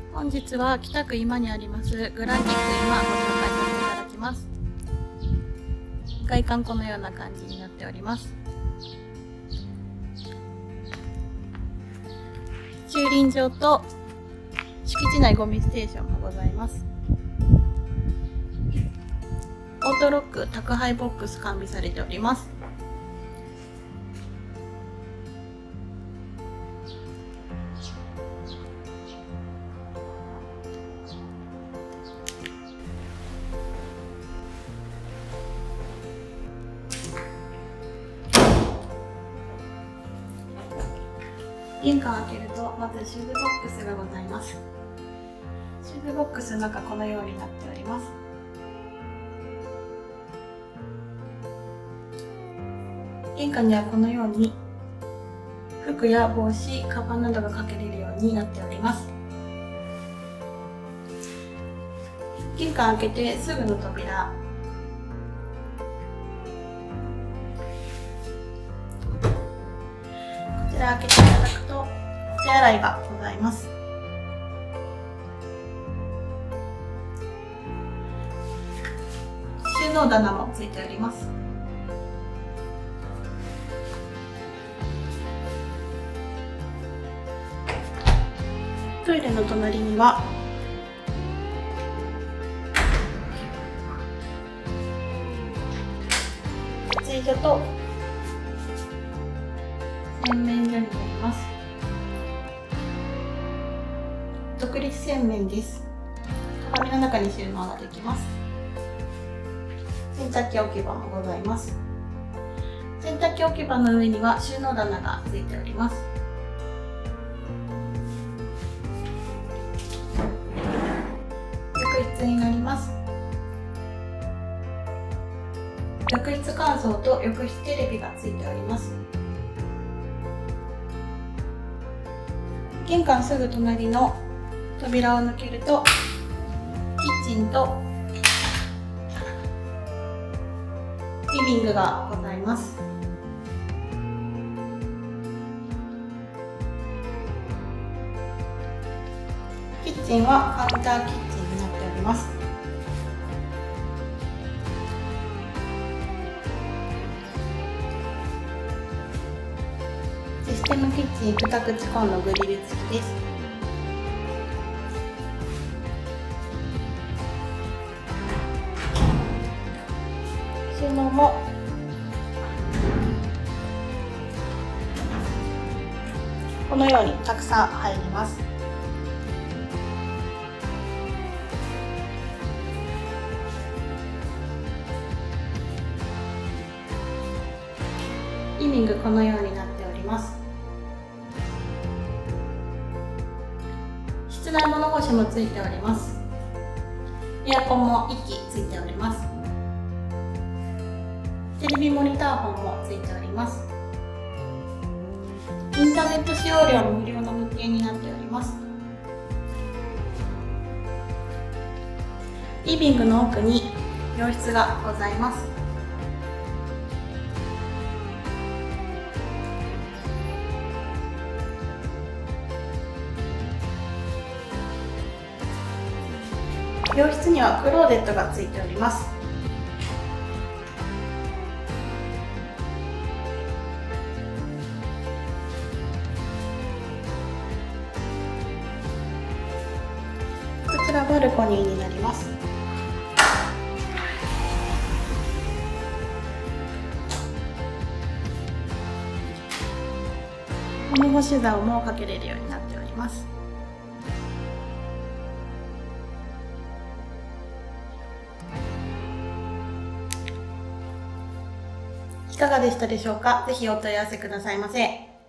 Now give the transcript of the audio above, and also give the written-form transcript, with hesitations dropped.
本日は北区今にありますグランティック今ご紹介させていただきます。外観このような感じになっております。駐輪場と敷地内ゴミステーションもございます。オートロック宅配ボックス完備されております。玄関を開けるとまずシューズボックスがございます。シューズボックスの中このようになっております。玄関にはこのように服や帽子、カバンなどがかけれるようになっております。玄関開けてすぐの扉、こちら開けていただくとお手洗いがございます。収納棚もついております。トイレの隣には脱衣所と洗面所になります。独立洗面です。鏡の中に収納ができます。洗濯機置き場もございます。洗濯機置き場の上には収納棚がついております。浴室になります。浴室乾燥と浴室テレビがついております。玄関すぐ隣の扉を抜けるとキッチンとリビングがございます。キッチンはカウンターキッチンになっております。システムキッチン2口コンログリル付きです。収納もこのようにたくさん入ります。リビングこのようになっております。室内物干しもついております。エアコンも1機ついております。テレビモニター本もついております。インターネット使用料無料の物件になっております。リビングの奥に洋室がございます。洋室にはクローゼットがついております。こちらバルコニーになります。物干し竿もかけれるようになっております。いかがでしたでしょうか。ぜひお問い合わせくださいませ。